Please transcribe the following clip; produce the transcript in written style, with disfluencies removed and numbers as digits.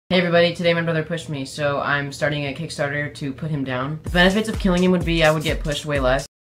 Hey everybody, today my brother pushed me, so I'm starting a Kickstarter to put him down. The benefits of killing him would be I would get pushed way less.